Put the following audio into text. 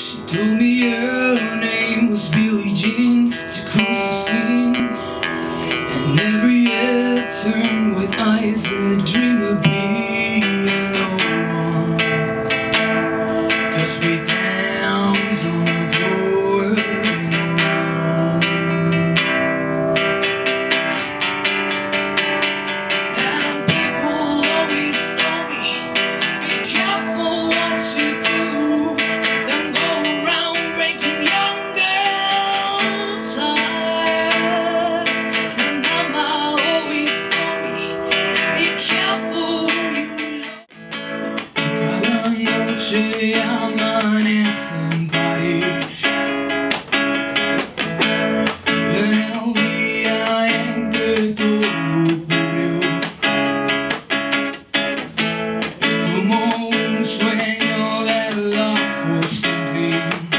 She told me her name was Billie Jean. She cruised the scene, and every head turned with eyes that dream of being no one. 'Cause we dance on the floor and around. And people always tell me, be careful what you do. Don't go around breaking young girls' hearts. And Mama always told me, be careful who you love. Cada noche amanecen país. El día en que todo ocurrió, como un sueño de locos sin fin.